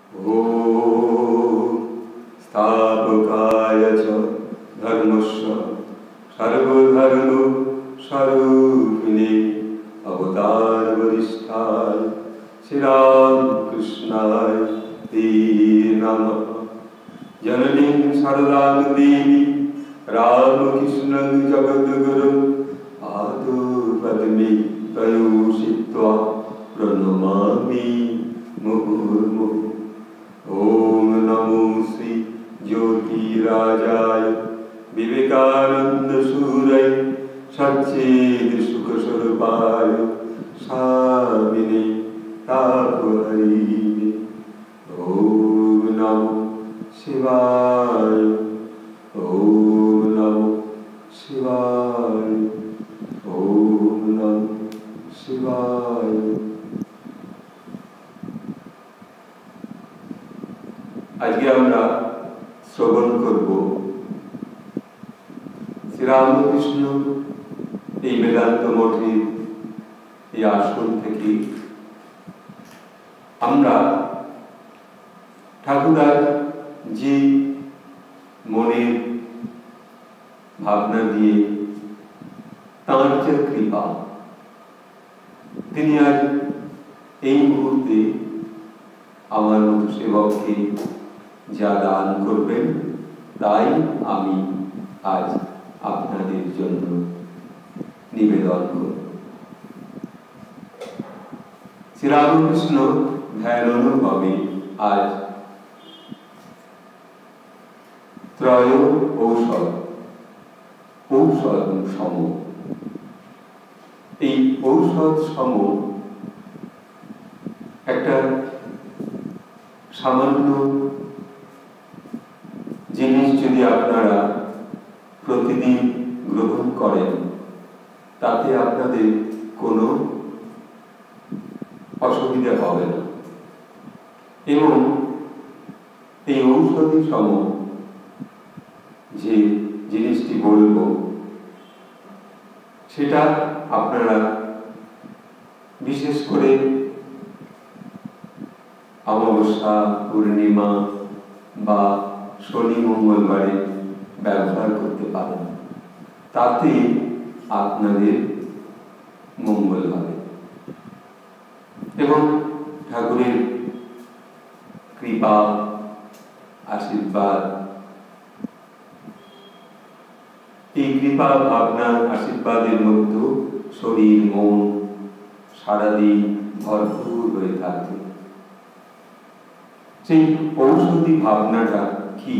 ॐ स्थापकाय च धर्मस्य सर्वधर्म स्वरूपिणे अवतार वरिष्ठाय श्रीरामकृष्णाय ते नमः। जननीं शारदां देवी रामकृष्णं जगद्गुरुं पादपद्मे तयोषित्वा प्रणमामि मुहुर्मुहुः। ॐ नमो श्री ज्योतिराजाय विवेकानंद सूरय सच्चिद सुखस्वरूपाय स्वामिने तापहरिणे। ॐ नमो शिवाय। ॐ नमो शिवाय। ॐ नमो शिवाय। আজকে আমরা শ্রবণ করব শ্রীরামকৃষ্ণ এই বেদান্ত মঠের এই আসন থেকে আমরা ঠাকুরার যে মনের ভাবনা দিয়ে তাঁর যে কৃপা তিনি আজ এই মুহূর্তে আমার মতো সেবককে যা দান করবেন তাই আমি আজ আপনাদের জন্য নিবেদন করব। শ্রীরামকৃষ্ণ ধ্যানানুভাবে আজ ত্রয় ঔষধ সম, এই ঔষধ সম একটা সামান্য জিনিস যদি আপনারা প্রতিদিন গ্রহণ করেন তাতে আপনাদের কোনো অসুবিধা হবে না এবং এই ঔষধি সম যে জিনিসটি বলব সেটা আপনারা বিশেষ করে অমাবস্যা, পূর্ণিমা বা শনি মঙ্গলবারে ব্যবহার করতে পারেন, তাতে আপনাদের মঙ্গল হবে এবং ঠাকুরের কৃপা আশীর্বাদ, এই কৃপা ভাবনার আশীর্বাদের মধ্যে শরীর মন সারাদিন ভরপুর হয়ে থাকবে। সেই ঔষধি ভাবনাটা কি,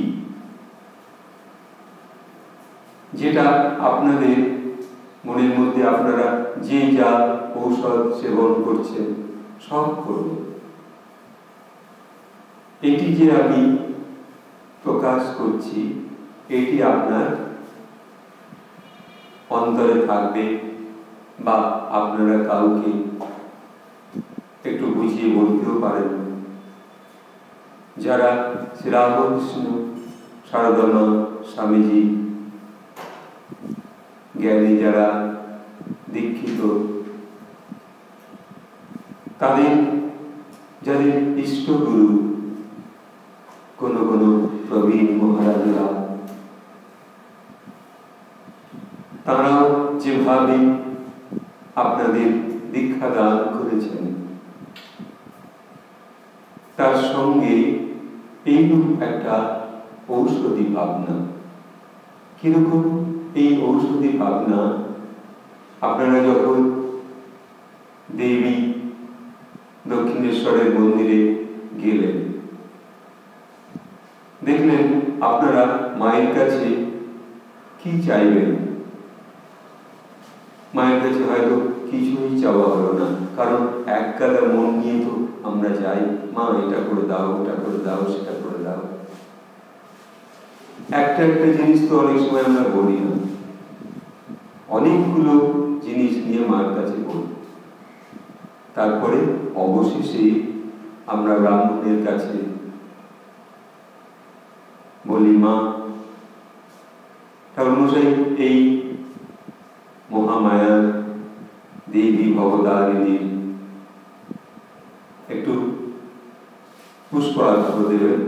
যেটা আপনাদের মনের মধ্যে আপনারা যে যা ঔষধ সেবন করছেন সব করবেন। এটি যে আমি প্রকাশ করছি এটি আপনার অন্তরে থাকবে বা আপনারা কাউকে একটু বুঝিয়ে বলতেও পারেন। যারা শ্রীরামকৃষ্ণ সারদা স্বামীজি জ্ঞানী, যারা দীক্ষিত, তাদের যাদের ইষ্টগুরু কোন কোন প্রবীণ মহারাজরা, তারাও যেভাবে আপনাদের দীক্ষা দান করেছেন তার সঙ্গে এইরূপ একটা ঔষধি ভাবনা। কিরকম এই ঔষধি ভাবনা? আপনারা যখন দেবী দক্ষিণেশ্বরের মন্দিরে গেলেন, দেখলেন আপনারা মায়ের কাছে কি চাইবেন? মায়ের কাছে হয়তো কিছুই চাওয়া হলো না, কারণ এক গাদা মন নিয়ে তো আমরা যাই, মা এটা করে দাও, ওটা করে দাও, সেটা করে দাও। একটা একটা জিনিস তো অনেক সময় আমরা বলি না, অনেকগুলো জিনিস নিয়ে মায়ের কাছে বলি। তারপরে অবশেষে আমরা ব্রাহ্মণের কাছে বলি, মা ঠাকুরমশাই এই মহামায়ার দেবী ভবতারিণীর একটু পুষ্পার্ঘ্য দেবেন।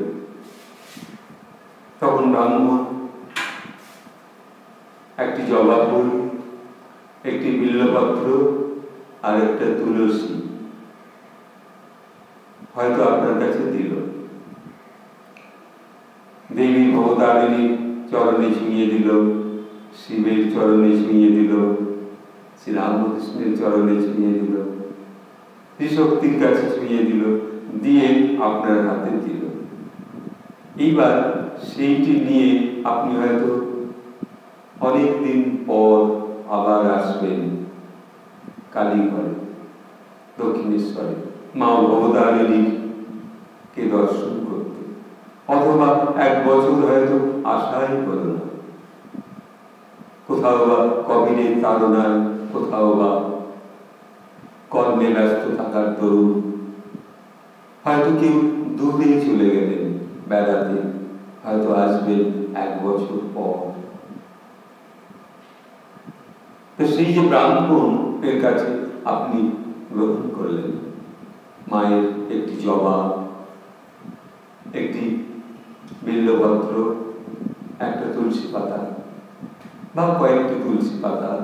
তখন ব্রাহ্মণ একটি জবা ফুল, একটি বিল্লপত্র আর একটা তুলসী হয়তো আপনার কাছে দিল। দেবী ভবতারিণীর চরণে ছুঁয়ে দিল, শিবের চরণে ছুঁয়ে দিল, শ্রীরামকৃষ্ণের চরণে ছুঁয়ে দিল, ত্রিশক্তির কাছে ছুঁয়ে দিল, দিয়ে আপনার হাতে দিল। এইবার সেইটি নিয়ে আপনি হয়তো অনেকদিন পর আবার আসবেন কালীঘরে, দক্ষিণেশ্বরে মা ভবতারিণীকে দর্শন করতে, অথবা 1 বছর হয়তো আশাই হলো না, কোথাও বা কোভিডের তাড়নায়, কোথাও বা কর্মে ব্যস্ত থাকার দরুন হয়তো কেউ দূরে চলে গেলেন বেড়াতে, হয়তো আসবেন 1 বছর পর। তো সেই যে ব্রাহ্মণের কাছে আপনি গ্রহণ করলেন মায়ের একটি জবা, একটি বিল্লপত্র, একটা তুলসী পাতা বা কয়েকটি তুলসী পাতা,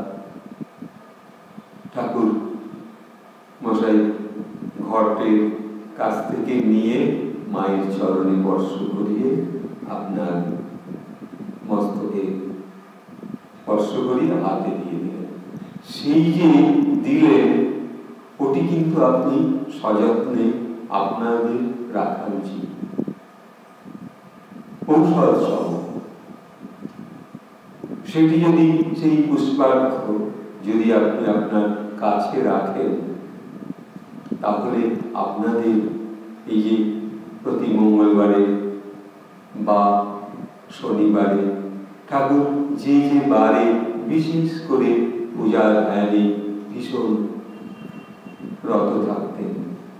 ঠাকুর মশাই ঘটের কাছ থেকে নিয়ে মায়ের চরণে স্পর্শ করিয়ে আপনার মস্তকে স্পর্শ করিয়ে হাতে দিয়ে দিলেন। সেই যে দিলেন ওটি কিন্তু আপনি সযত্নে আপনাদের রাখা উচিত। ঔষধ সহ সেটি যদি সেই পুষ্পার্ঘ্য যদি আপনি আপনার কাছে রাখেন, তাহলে আপনাদের এই যে প্রতি মঙ্গলবারে বা শনিবারে ঠাকুর যে যে বারে বিশেষ করে পূজার ধ্যানে ভীষণ রত থাকতেন,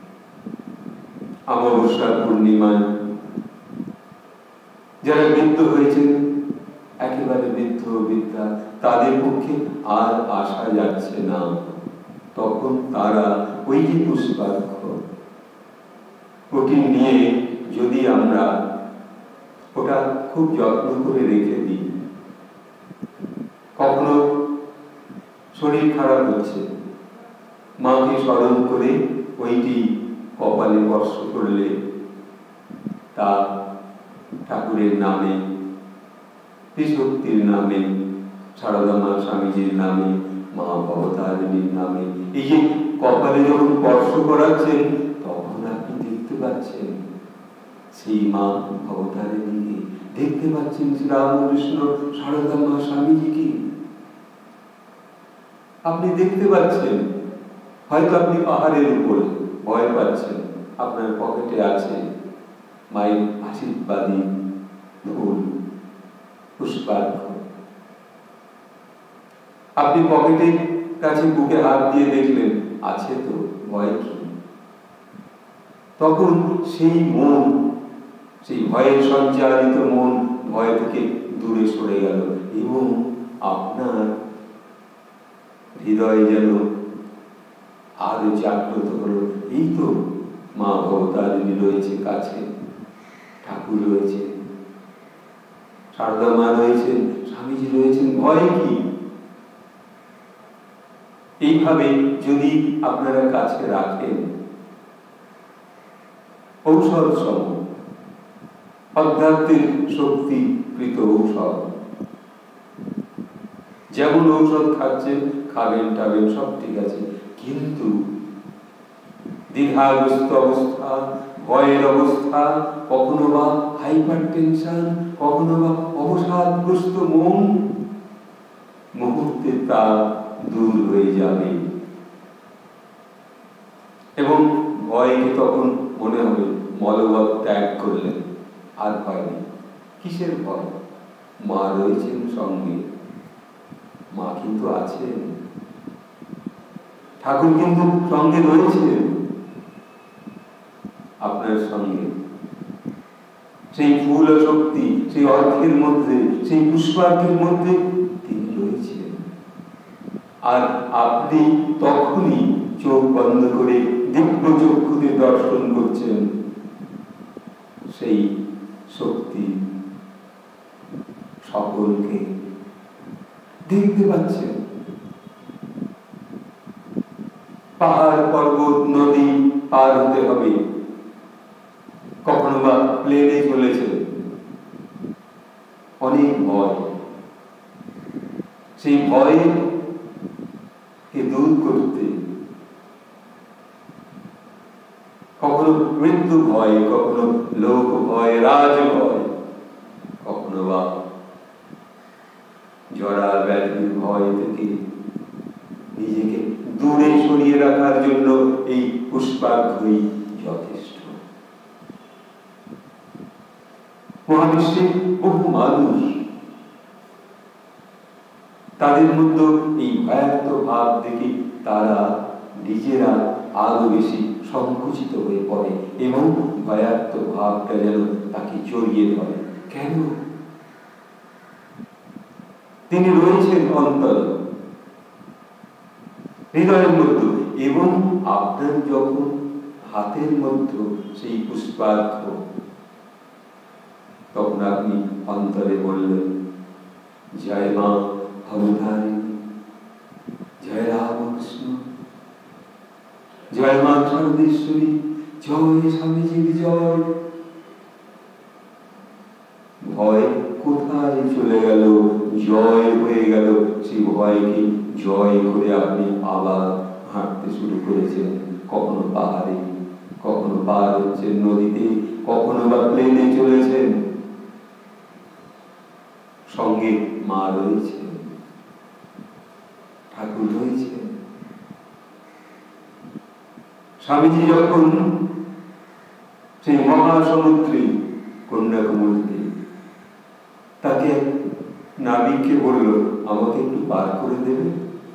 অমাবস্যা পূর্ণিমায় যারা বৃদ্ধ হয়েছেন, একেবারে বৃদ্ধ বৃদ্ধা, তাদের পক্ষে আর আসা যাচ্ছে না, তখন তারা ওই যে পুষ্পার্ঘ্য ওটি নিয়ে যদি আমরা ওটা খুব যত্ন করে রেখে দিই, কখনো শরীর খারাপ হচ্ছে, মাকে স্মরণ করে ওইটি কপালে স্পর্শ করলে তা ঠাকুরের নামে, ত্রিশক্তির নামে, সারদা মা স্বামীজির নামে, মা ভবতারিণীর নামে, এই যে কপালে যখন স্পর্শ করাচ্ছেন, তখন আপনি দেখতে পাচ্ছেন সেই মা ভবতারিণীকে, দেখতে পাচ্ছেন শ্রীরামকৃষ্ণ সারদা মা স্বামীজিকে আপনি দেখতে পাচ্ছেন। হয়তো আপনি পাহাড়ের উপরে ভয় পাচ্ছেন, আপনার পকেটে আছে মায়ের আশীর্বাদী ফুল পুষ্পার্ঘ্য, আপনি পকেটের কাছে বুকে হাত দিয়ে দেখলেন আছে তো, ভয় কি? তখন সেই মন, সেই ভয়ের সঞ্চারিত মন ভয় থেকে দূরে সরে গেল এবং আপনার হৃদয় যেন আরো জাগ্রত হলো। এই তো মা ভবতারিণী রয়েছে কাছে, ঠাকুর রয়েছে, সারদা মা রয়েছেন, স্বামীজি রয়েছেন, ভয় কি? এইভাবে যদি আপনারা কাছে রাখেন, ঔষধ সম অধ্যাত্মের শক্তিকৃত ঔষধ, যেমন ঔষধ খাচ্ছেন, খাবেন টাবেন সব ঠিক আছে, কিন্তু দীর্ঘাগ্রস্ত অবস্থা, ভয়ের অবস্থা, কখনো বা হাইপার টেনশন, কখনো বা অবসাদগ্রস্ত মন, মুহূর্তে তা দূর হয়ে যাবে এবং ভয়কে তখন মনে হবে মলবৎ ত্যাগ করলেন, আর ভয় নেই। কিসের ভয়? মা রয়েছেন সঙ্গে, মা কিন্তু আছেন, ঠাকুর কিন্তু সঙ্গে রয়েছেন আপনার সঙ্গে। সেই ফুল ও শক্তি, সেই অর্থের মধ্যে, সেই পুষ্পার্ঘের মধ্যে তিনি রয়েছেন, আর আপনি তখনই চোখ বন্ধ করে দিব্য চক্ষুতে দর্শন করছেন সেই শক্তি সকলকে দেখতে পাচ্ছেন। পাহাড় পর্বত নদী পার হতে হবে, কখনো বা প্লেনে চলেছে, অনেক ভয়। সেই ভয়কে দূর করতে কখনো মৃত্যু ভয়, কখনো লোক ভয়, রাজ ভয়, কখনো বা জরা ব্যাধির ভয় থেকে নিজেকে দূরে সরিয়ে রাখার জন্য এই পুষ্পার্ঘ্যই যথেষ্ট। মহাবিশ্বে বহু মানুষ, তাদের মধ্যে এই ভয়ার্থ ভাব দেখে তারা নিজেরা আরো বেশি সংকুচিত হয়ে পড়ে এবং ভয়ার্থ ভাবটা যেন তাকে জড়িয়ে ধরে। কেন? তিনি রয়েছেন অন্তরে, হৃদয়ের মধ্যে, এবং আপনার যখন হাতের মধ্যে সেই পুষ্পার্ঘ্য, তখন আপনি অন্তরে বললেন, জয় মা ভবতারিণী, জয় রামকৃষ্ণ, জয় মা সর্বেশ্বরী, জয় স্বামীজির জয়। ভয় কোথায় চলে গেল? জয় হয়ে গেল। সেই ভয়কে জয় করে আপনি আবার হাঁটতে শুরু করেছেন। কখনো পাহাড়ে, কখনো পার হচ্ছেন নদীতে, কখনো বা প্লেনে চলেছেন। সঙ্গে মা রয়েছে, ঠাকুর রয়েছে। স্বামীজি যখন সেই মহাসমুদ্রে কন্যাকুমারীতে, তাকে নাবিককে বলল, আমাকে একটু পার করে দেবে।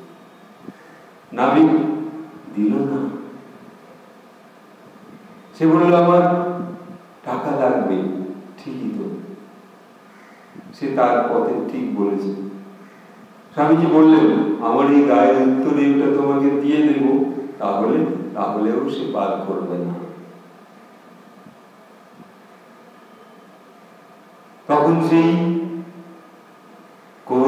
নাবিক দিল না। সে বলল, আমার টাকা লাগবে। ঠিকই তো, সে তার পথে ঠিক বলেছে। স্বামীজি বললেন, আমার এই গায়ের উত্তরে ওটা তোমাকে দিয়ে দেব, তাহলেও সে পার করবে না। তখন সেই কোন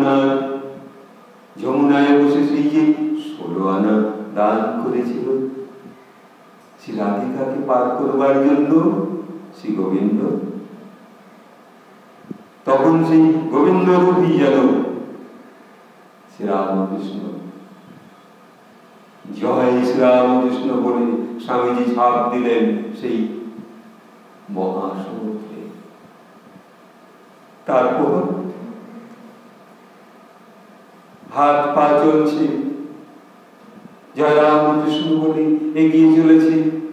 যমুনায় বসে সেই যে 16 আনা দান করেছিল শ্রী রাধিকাকে পার করবার জন্য শ্রী গোবিন্দ, তখন সেই গোবিন্দ রূপী যেন শ্রী রামকৃষ্ণ, জয় শ্রী রামকৃষ্ণ বলে স্বামীজি ঝাঁপ দিলেন সেই মহাসমুদ্রে। তারপর হাত পা চলছে, জয় রামকৃষ্ণ বলে এগিয়ে চলেছে।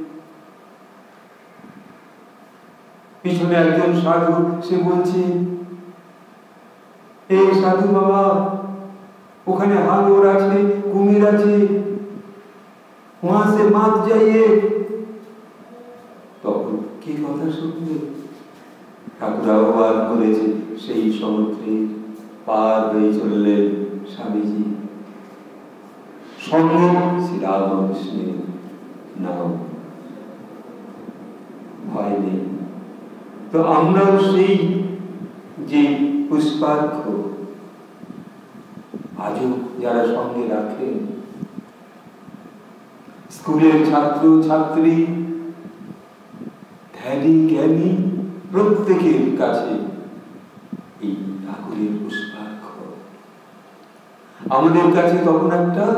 পিছনে একজন সাধু, সে বলছে, এই সাধু বাবা, ওখানে হাঙর আছে, কুমির আছে, वहां से मत जाइए। তখন কি কথা শুনবে? ঠাকুর আহ্বান করেছে, সেই সমুদ্রে পার হয়ে চললেন স্বামীজি, সঙ্গে শ্রী রামকৃষ্ণের নাম। ভয় নেই। তো আমরাও সেই যে পুষ্পার্ঘ্য আজও যারা সঙ্গে রাখেন, স্কুলের ছাত্র ছাত্রী, ধ্যানী জ্ঞানী, প্রত্যেকের কাছে এই ঠাকুরের পুষ্পার্ঘ্য আমাদের কাছে তখন একটা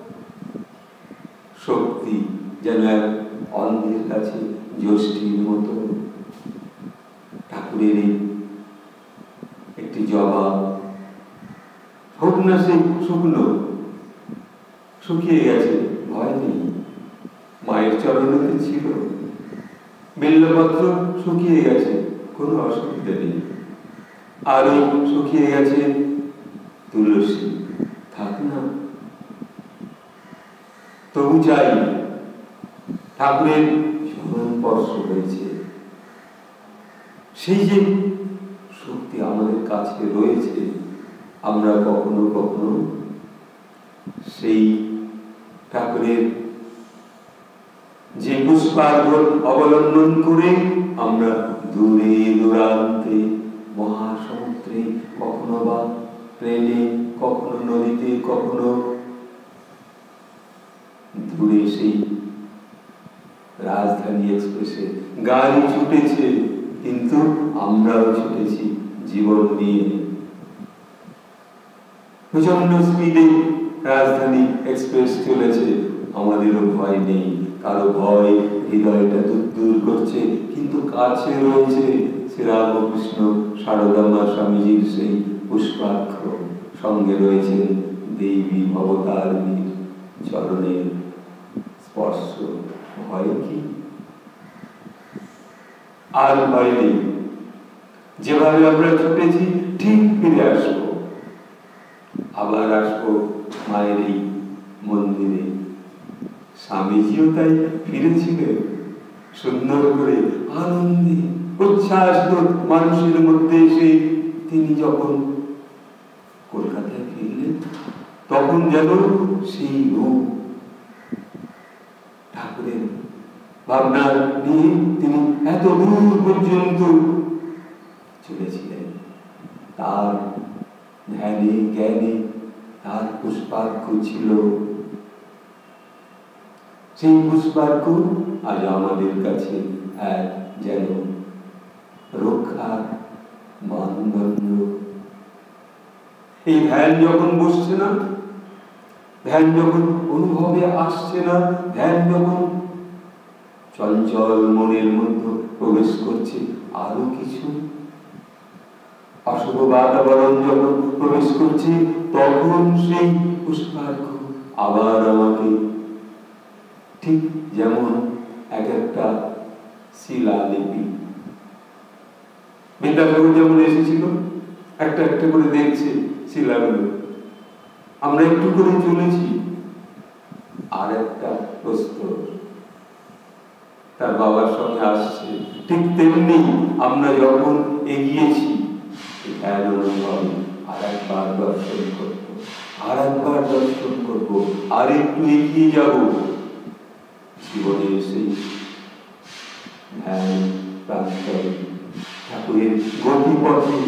শক্তি, যেন এক অন্ধের কাছে জ্যোষ্ঠীর মতো। ঠাকুরের একটি জবাব হোক না সে শুকনো, শুকিয়ে গেছে, ভয় নেই, মায়ের চরণে ছিল। বেল্লপত্র শুকিয়ে গেছে, কোনো অসুবিধা নেই। আরো শুকিয়ে গেছে তুলসী, থাক না, তবু চাই ঠাকুরের স্মরণস্পর্শ হয়েছে। সেই যে শক্তি আমাদের কাছে রয়েছে, আমরা কখনো কখনো সেই ঠাকুরের যে পুষ্পার্ঘ অবলম্বন করে আমরা দূরে দূরান্তে মহাসমুদ্রে, কখনো বা ট্রেনে, কখনো নদীতে, কখনো দূরে সেই রাজধানী এক্সপ্রেসে গাড়ি ছুটেছে, কিন্তু আমরাও ছুটেছি জীবন নিয়ে। প্রচন্ড স্পিডে রাজধানী এক্সপ্রেস চলেছে, আমাদেরও ভয় নেই, কারো ভয় হৃদয়টা দূর করছে, কিন্তু কাছে রয়েছে শ্রীরামকৃষ্ণ সারদামা স্বামীজির সেই পুষ্পাক্ষ, সঙ্গে রয়েছেন দেবী ভবতারিণীর চরণের স্পর্শ। ভয় কি? আর ভয় নেই। যেভাবে আমরা ছুটেছি ঠিক ফিরে আসবো, আবার আসবো মায়ের এই মন্দিরে। স্বামীজিও তাই ফিরেছিলেন সুন্দর করে, আনন্দে উচ্ছ্বাসিত মানুষের মধ্যে এসে। তিনি যখন কলকাতায় ফিরলেন, তখন যেন সেই রূপ ঠাকুরের ভাবনা নিয়ে তিনি এত দূর পর্যন্ত চলেছিলেন। তার ধ্যানে জ্ঞানে তার পুষ্পার্ঘ ছিল। সেই পুষ্পার্ঘ আজ আমাদের কাছে এক যেন রক্ষার মানদণ্ড। এই ধ্যান যখন বসছে না, ধ্যান যখন অনুভবে আসছে না, ধ্যান যখন চঞ্চল মনের মধ্যে প্রবেশ করছে, আরো কিছু অশুভ বাতাবরণ যখন প্রবেশ করছে, তখন সেই পুষ্পার্ঘ আবার আমাকে ঠিক যেমন এক একটা শিলালিপি বিদ্যাসাগর যেমন এসেছিল, একটা একটা করে দেখছে শিলাগুলো, আমরা একটু করে চলেছি, আর একটা প্রস্তর তার বাবার সঙ্গে আসছে। ঠিক তেমনি আমরা যখন এগিয়েছি, আর একবার দর্শন করবো, আর একবার দর্শন করবো, আর একটু এগিয়ে যাব, জীবনের সেই ধ্যান প্রান্তরে ঠাকুরের গতিপথে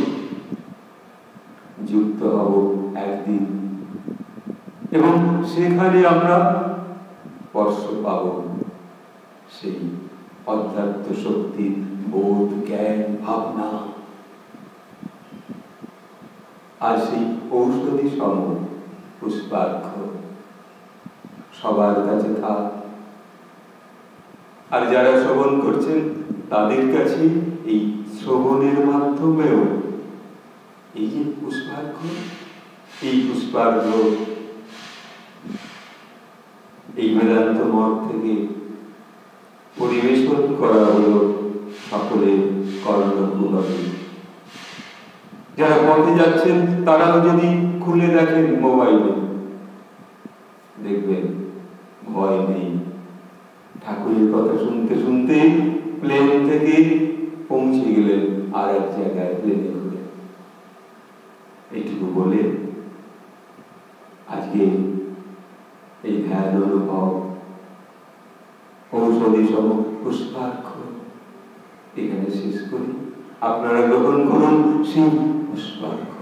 যুক্ত হব একদিন, এবং সেখানে আমরা স্পর্শ পাব সেই অধ্যাত্ম শক্তির বোধ, জ্ঞান, ভাবনা। আর সেই ঔষধি সম পুষ্পার্ঘ সবার কাছে থাক। আর যারা শ্রবণ করছেন তাদের কাছে এই শ্রবণের মাধ্যমেও এই যে পুষ্পার্ঘ, এই পুষ্পার্ঘ এই বেদান্ত মঠ থেকে পরিবেশন করা হলো সকলের কর্ণকুহরে। যারা পথে যাচ্ছেন তারাও যদি খুলে দেখেন মোবাইলে, দেখবেন ভয় নেই। ঠাকুরের কথা শুনতে শুনতে প্লেন থেকে পৌঁছে গেলেন আর এক জায়গায় প্লেনে করে। এইটুকু বলে আজকে এই ধ্যান অনুভব ঔষধি সম পুষ্পার্ঘ এখানে শেষ করি। আপনারা গ্রহণ করুন সেই পুষ্পার্ঘ।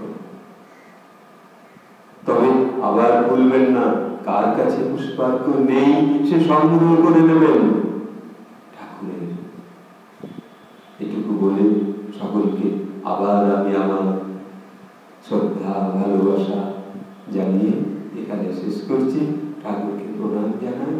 তবে আবার বলবেন না, কার কাছে পুষ্পার্ঘ নেই সে সংগ্রহ করে নেবেন ঠাকুরের। এটুকু বলে সকলকে আবার আমি আমার শ্রদ্ধা ভালোবাসা জানিয়ে এখানে শেষ করছি। ঠাকুরকে প্রণাম জানাই।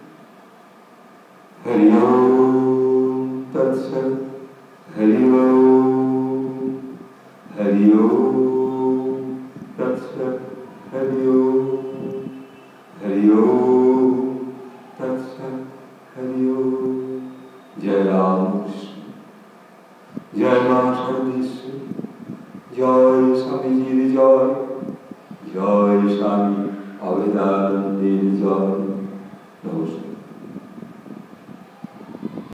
হরি ওম তৎসৎ। হরি ওম, হরি ওম তৎসৎ। হরি ওম, হরি ওম তৎসৎ। হরি ওম। জয় রামকৃষ্ণ, জয় মা সর্বেশ্বরী, জয় স্বামীজির জয়, জয় স্বামী অভেদানন্দের জয়। নমস্কার।